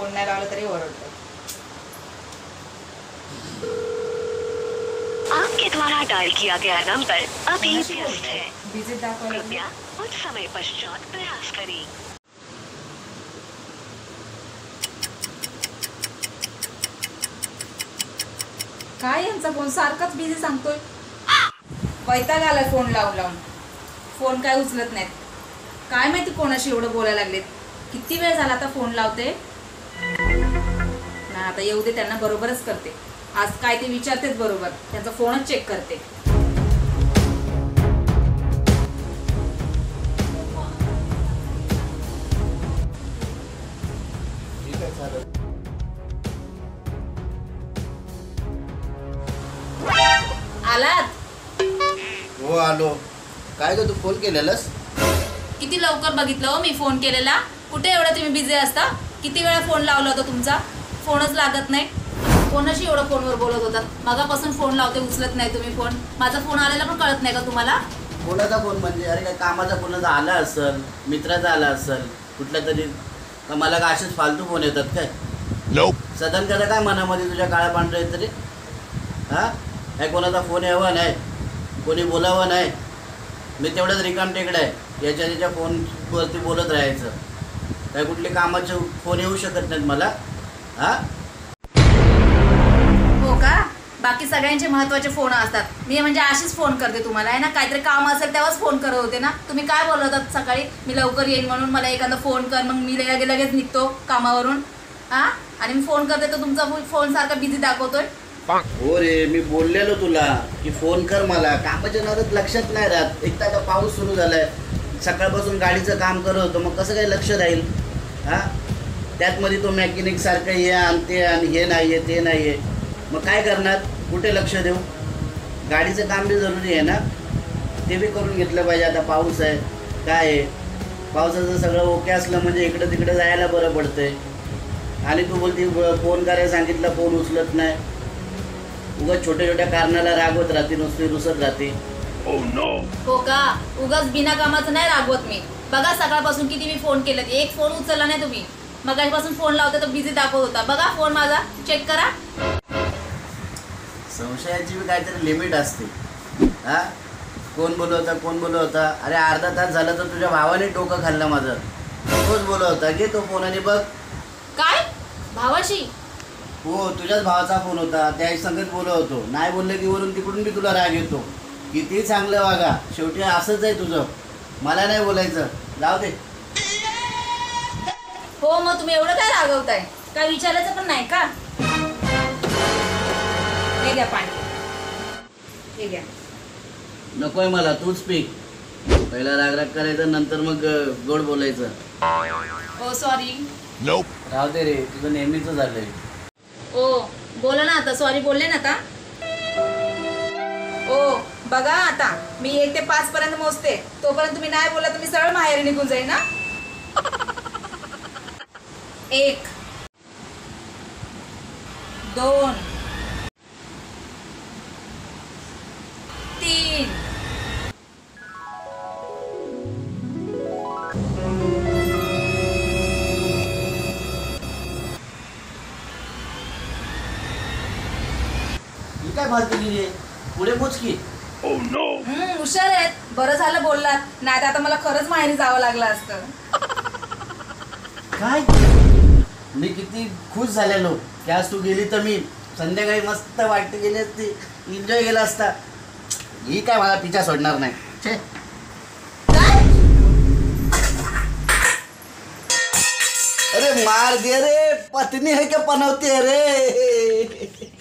Phone नाही लावला तरी ओरडतो. आपके द्वारा डायल किया गया नंबर अभी व्यस्त है. बिझी दाखवलं. कृपया कुछ समय पश्चात प्रयास करें. काय यांचा फोन सारखाच बिझी सांगतोय. वैताग आलाय फोन लावून लावून. फोन काय उचलत नाहीत. काय माहिती कोणाशी एवढं बोलायला लागलेत. किती वेळ झाला आता फोन लावते ना. आता येऊ दे, त्यांना बरोबरच करते. आज काय ते विचारतेच बरोबर. त्यांचा फोनच चेक करते. आलात? हो आलो. काय ग तू फोन केलेलास? किती लवकर बघितलं हो मी फोन केलेला. कुठे एवढं तुम्ही बिझी असता? किती वेळा फोन लावला होता तुमचा, फोनच लागत नाही. कोणाशी एवढं फोनवर बोलत होतात? मगापासून फोन लावते, उचलत नाही तुम्ही फोन. माझा फोन आलेला पण कळत नाही का तुम्हाला? कोणाचा फोन म्हणजे? अरे काय कामाचा कोणाचा आला असेल, मित्राचा आला असेल, कुठल्या तरी. का मला का असेच फालतू फोन येतात काय? सदन करा काय मनामध्ये तुझ्या काळ्या पांढऱ्या आहेत तरी? हां, काय कोणाचा फोन यावा नाही, कोणी बोलावं नाही. मी तेवढंच रिकाम टेकडं आहे. याच्या त्याच्या फोनवरती बोलत राहायचं. काय कुठले कामाचे फोन येऊ शकत नाहीत मला. हां, हो का? बाकी सगळ्यांचे महत्त्वाचे फोन असतात. मी म्हणजे अशीच फोन करते तुम्हाला आहे ना. काहीतरी काम असेल तेव्हाच फोन करत होते ना. तुम्ही काय बोलत होतात सकाळी? मी लवकर येईन म्हणून मला एखादा फोन कर, मग मी लगेच निघतो कामावरून. हां, आणि मी फोन करते तर तुमचा फोन सारखा बिझी दाखवतोय. हो रे, मी बोललेलो तुला की फोन कर मला. कामाच्या नादात लक्षात नाही राहत. एक तर आता पाऊस सुरू झालाय. सकाळपासून गाडीचं काम करत होतो, मग कसं काही लक्ष राहील? हां, त्यातमध्ये तो मॅकॅनिक सारखं हे आण ते आण, हे नाही आहे ते नाही आहे. मग काय करणार? कुठे लक्ष देऊ? गाडीचं काम बी जरुरी आहे ना, ते बी करून घेतलं पाहिजे. आता पाऊस आहे, काय आहे, पावसाचं सगळं ओके असलं म्हणजे इकडं तिकडं जायला बरं पडतंय. आणि तू बोलती फोन करायला सांगितलं, फोन उचलत नाही. उगाच छोट्या छोट्या कारणाला रागवत राहते, नुसती रुसत राहते. हो का? उगाच बिना कामाचं नाही रागवत मी. बघा सकाळपासून किती मी फोन केलेत, एक फोन उचलला नाही तुम्ही. मगाचपासून फोन लावते तर बिझी दाखवत होता. बघा फोन माझा चेक करा. संशयाची बी काहीतरी लिमिट असते. हां, कोण बोलवता कोण बोलवता? अरे अर्धा तास झालं तर तुझ्या भावाने डोकं खाल्लं माझं. तोच बोलवता. घे तो फोन आणि बघ. काय भावाशी? हो, तुझ्याच भावाचा फोन होता. त्या संगत बोलत होतो. नाही बोललं की वरून तिकडून बी तुला राग येतो. किती चांगलं वागा, शेवटी असंच आहे तुझं. मला नाही बोलायचं, जाऊ दे. हो, मग तुम्ही एवढं काय रागवताय? काय विचारायचं पण नाही का? हे घ्या पाणी, हे घ्या. नकोय मला, तूच पी. पहिला राग करायचं, नंतर मग गोड बोलायचं. हो सॉरी. राहू दे रे, तुझं नेहमीच झालंय. ओ बोला ना आता. सॉरी बोलले ना आता. ओ बघा आता, मी 1 ते 5 पर्यंत मोजते. तोपर्यंत तुम्ही नाही बोलला तर मी सरळ माहेरी निघून जाईल ना. 1 2 3 काय फालतू गेली? पुढे पोच की. हुशार आहेत. बरं झालं बोललात, नाही तर आता मला खरंच माहेरी जावं लागलं असतं. काय? मी किती खुश झालेलो की आज तू गेली तर मी संध्याकाळी मस्त वाटते गेली असती, एन्जॉय केला असता. ही काय मला पिछा सोडणार नाही. छे. अरे मार दे रे, पत्नी है क्या पनवती है रे.